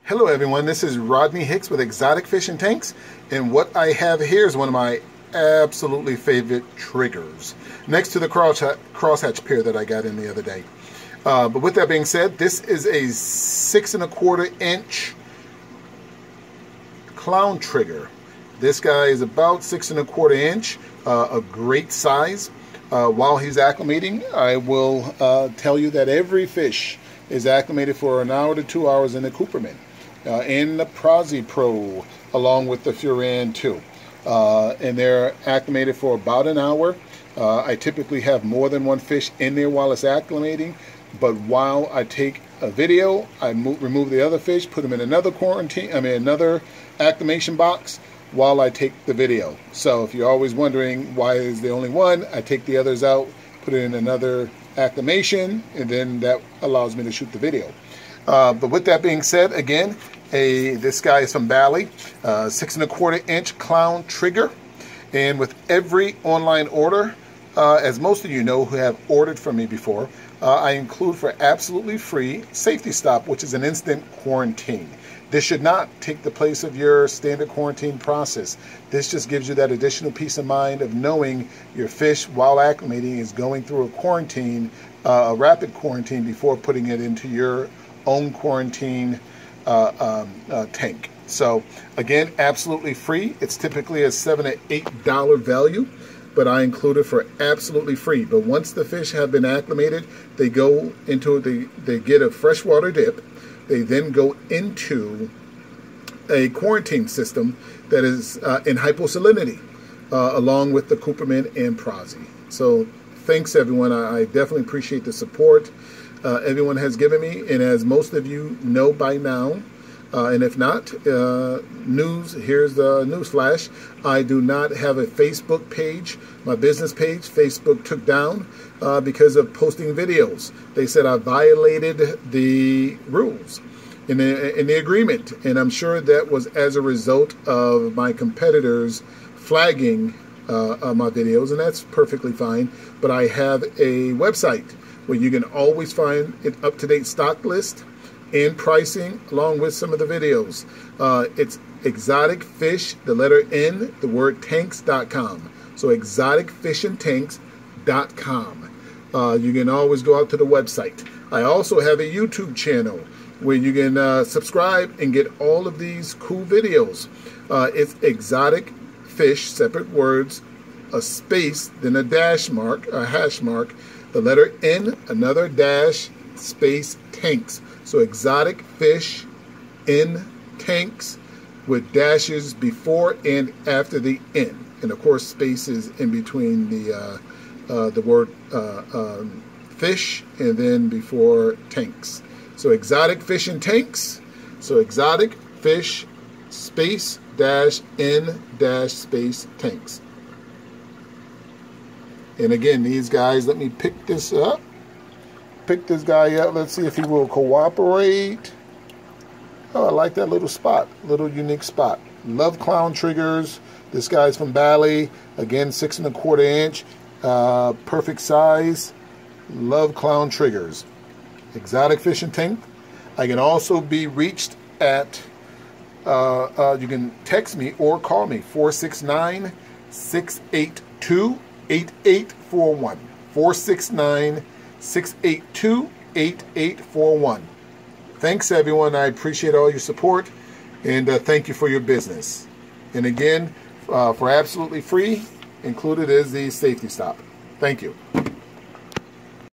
Hello everyone, this is Rodney Hicks with Exotic Fishing Tanks, and what I have here is one of my absolutely favorite triggers next to the crosshatch pair that I got in the other day. But with that being said, this is a 6¼ inch clown trigger. This guy is about 6¼ inch, a great size. While he's acclimating, I will tell you that every fish is acclimated for an hour to 2 hours in the Cooperman. In the Prezi Pro, along with the Furan 2. And they're acclimated for about an hour. I typically have more than one fish in there while it's acclimating, but while I take a video, I remove the other fish, put them in another another acclimation box while I take the video. So if you're always wondering why is there only one, I take the others out, put it in another acclimation, and then that allows me to shoot the video. But with that being said, again, this guy is from Bali, 6¼ inch clown trigger. And with every online order, as most of you know who have ordered from me before, I include for absolutely free Safety Stop, which is an instant quarantine. This should not take the place of your standard quarantine process. This just gives you that additional peace of mind of knowing your fish, while acclimating, is going through a quarantine, a rapid quarantine, before putting it into your own quarantine tank. So again, absolutely free. It's typically a $7 to $8 value, but I include it for absolutely free. But once the fish have been acclimated, they go into they get a freshwater dip. They then go into a quarantine system that is in hyposalinity, along with the Cooperman and Prezi. So thanks everyone. I definitely appreciate the support everyone has given me, and as most of you know by now, and if not, here's the news flash. I do not have a Facebook page. My business page, Facebook took down because of posting videos. They said I violated the rules in the agreement, and I'm sure that was as a result of my competitors flagging my videos, and that's perfectly fine. But I have a website where you can always find an up-to-date stock list and pricing, along with some of the videos. It's Exotic Fish, the letter N, the word tanks.com. So exoticfishandtanks.com. You can always go out to the website. I also have a YouTube channel where you can subscribe and get all of these cool videos. It's Exotic Fish, separate words, a space, then a dash mark, a hash mark, the letter N, another dash, space, tanks. So Exotic Fish in Tanks, with dashes before and after the N, and of course spaces in between the word fish and then before tanks. So Exotic Fish and Tanks. So Exotic Fish space dash N dash space tanks. And again, these guys, let me pick this up. Pick this guy up. Let's see if he will cooperate. Oh, I like that little spot, little unique spot. Love clown triggers. This guy's from Bali. Again, 6¼ inch, perfect size. Love clown triggers. Exotic Fishing Tank. I can also be reached at, you can text me or call me, 469-682-8841. 469-682-8841. Thanks everyone. I appreciate all your support, and thank you for your business. And again, for absolutely free, included is the Safety Stop. Thank you.